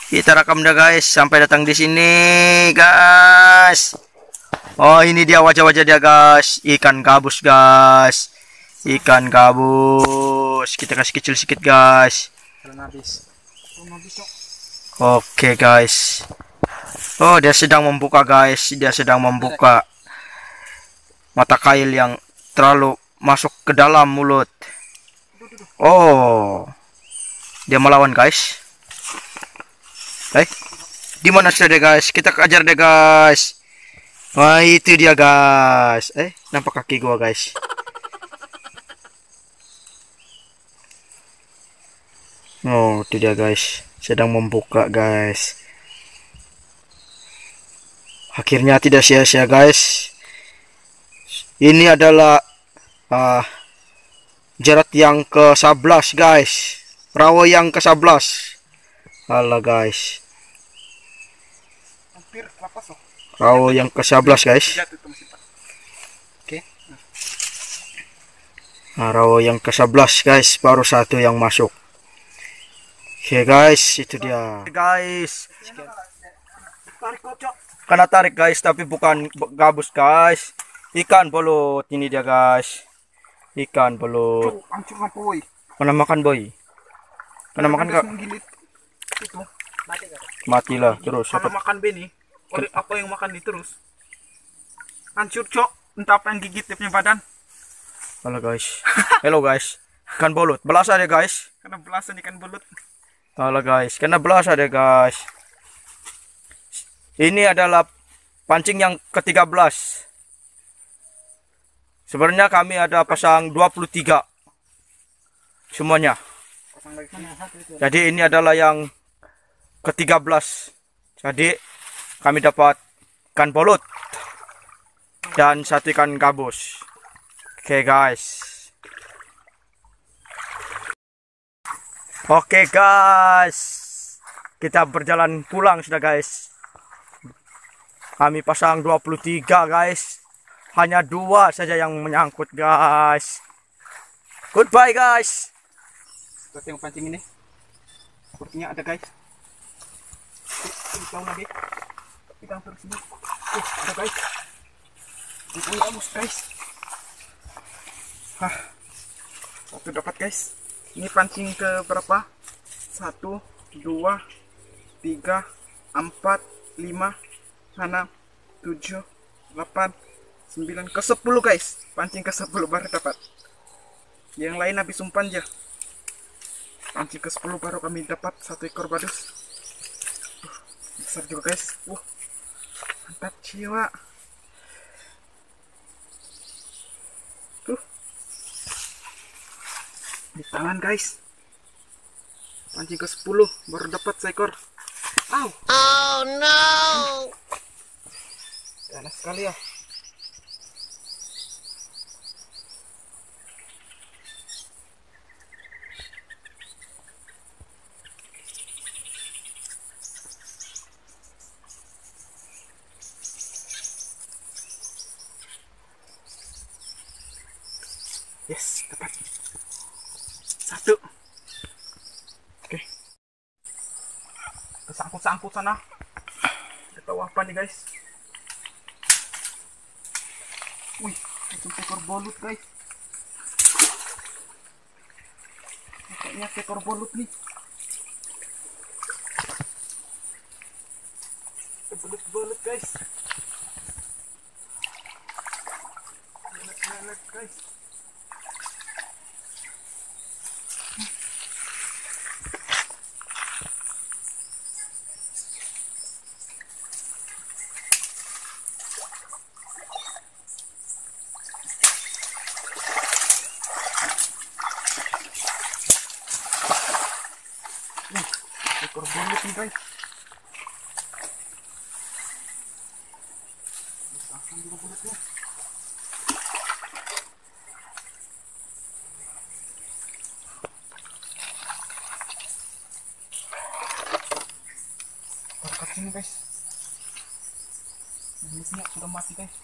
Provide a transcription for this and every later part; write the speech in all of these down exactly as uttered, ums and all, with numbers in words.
Kita rekam dah guys sampai datang di sini guys. Oh ini dia wajah-wajah dia guys. Ikan gabus guys. Ikan gabus. Kita kasih kecil sedikit guys. Oke guys. Oh dia sedang membuka guys. Dia sedang membuka mata kail yang terlalu masuk ke dalam mulut. Oh dia melawan guys. Eh, di mana sudah deh guys? Kita kejar deh guys. Wah itu dia guys. Eh, nampak kaki gua guys. Oh, itu dia guys. Sedang membuka guys. Akhirnya tidak sia-sia guys. Ini adalah uh, jerat yang ke sebelas guys. Rawa yang ke sebelas. Alah guys. Rawa yang ke sebelas guys. Oke. Nah, rawa yang ke sebelas guys, baru satu yang masuk. Oke guys, itu dia. Guys. Karena tarik guys, tapi bukan gabus guys. Ikan belut ini dia guys. Ikan belut. Mana makan boy? Mana makan kak? Matilah terus. Kalau makan beni, oleh apa yang makan di terus? Hancur cok, entah apa yang gigit dia punya badan. Halo guys. Hello guys. Ikan belut. Belasa deh guys. Karena belasan ikan belut. Halo guys. Karena belasa deh guys. Ini adalah pancing yang ke tiga belas. Sebenarnya kami ada pasang dua puluh tiga. Semuanya. Jadi ini adalah yang ke tiga belas. Jadi kami dapat ikan belut dan satu ikan gabus. Oke okay, guys. Oke okay, guys. Kita berjalan pulang sudah guys. Kami pasang dua puluh tiga guys. Hanya dua saja yang menyangkut guys. Goodbye guys. Kita tengok pancing ini. Sepertinya ada guys. Ini jauh lagi. Kita hampir sini. Uh, ada guys. Ini gabus guys. Hah. Satu dapat guys. Ini pancing ke berapa? Satu, dua, tiga, empat, lima, enam, tujuh, delapan, sembilan, ke sepuluh guys. Pancing ke sepuluh baru dapat. Yang lain habis umpan aja. Pancing ke sepuluh baru kami dapat satu ekor badus. Uh, besar juga guys. Uh, mantap jiwa. Tuh. Di tangan guys. Pancing ke sepuluh baru dapat seekor. Au. Oh no. Panas sekali ya. Yes, dapat satu. Oke, kesangkut-sangkut sana. Kita tahu apa nih guys? Wih, itu ekor belut guys. Kayaknya ekor belut nih. Belut-belut guys. Belut-belut guys. Ekor belut nih guys. Pasang juga belutnya. Dekat sini guys. Belutnya sudah mati guys.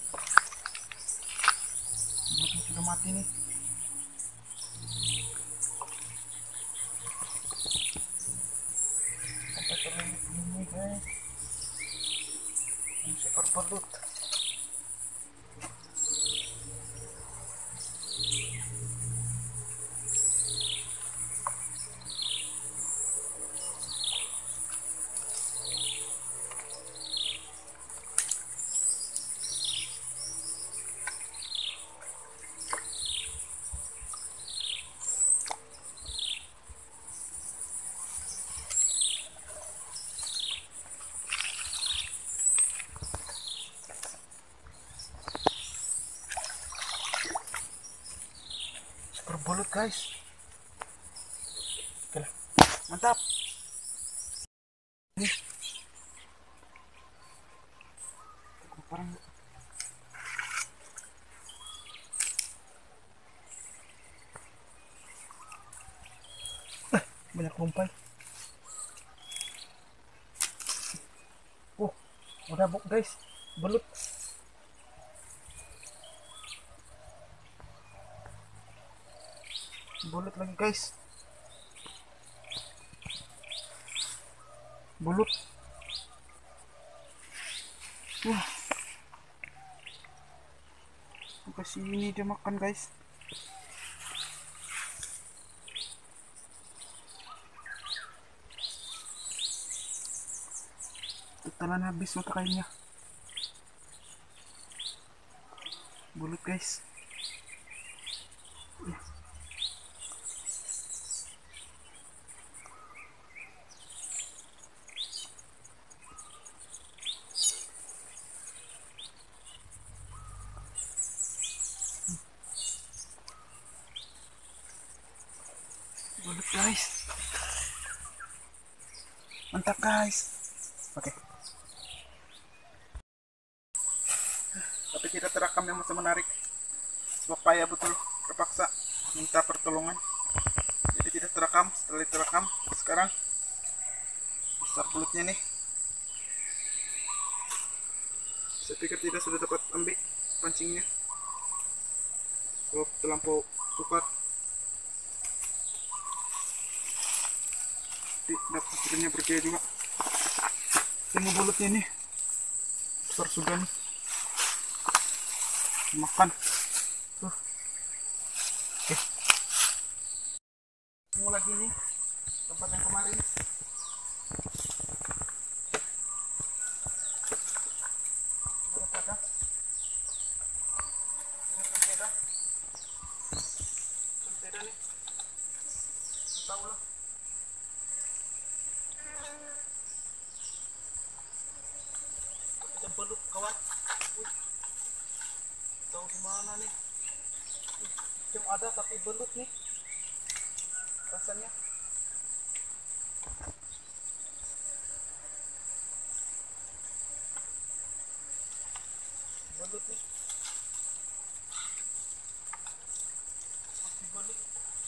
Belutnya sudah mati nih. berbelut guys. Oke lah. Mantap. Nih. Parang eh, banyak lumpai. Oh, udah buk guys, belut. Belut lagi guys. Belut. Wah. Sampai sini dia makan guys. Telan habis mata kainnya. Belut guys. Belut guys. Mantap guys. Oke. Tapi tidak terekam yang masih menarik. Sebab payah betul, terpaksa minta pertolongan. Jadi tidak terekam. Setelah terekam, sekarang besar belutnya nih. Saya pikir tidak sudah dapat ambil pancingnya. Sebab terlampau cepat. Dapat sebenarnya berjaya juga. Tengok belutnya nih, besar sudah nih. Makan tuh. Oke, tengok lagi nih tempat yang kemarin. Sempeda, sempeda nih, tahu lah. Kita belut kawan. Wih. Tahu gimana nih? Jam ada tapi belut nih. Rasanya. Belut nih. Masih belut.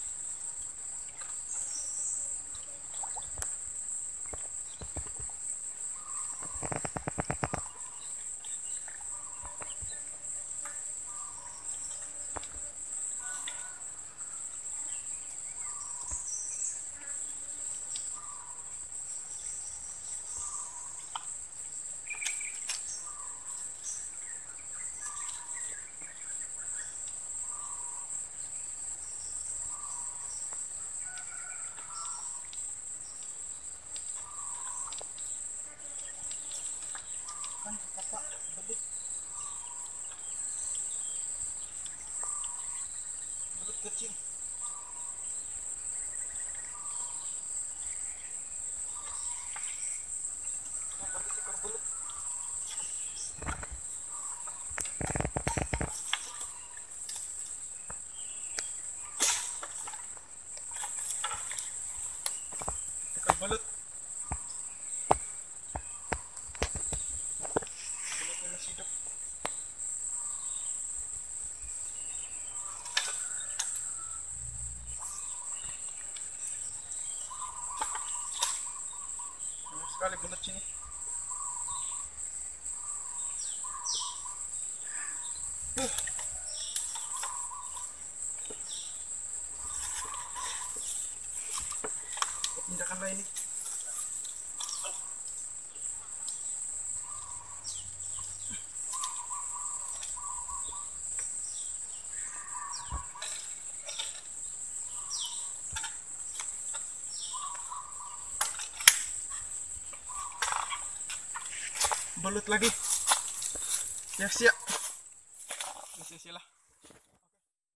Kan kakak belut. Belut kecil. Pakai seekor belut. Seekor belut. Belutnya masih hidup. Banyak sekali belut sini. Uh. Pindahkan lain nih. Belut lagi. Ya siap. Ya sia-sia lah.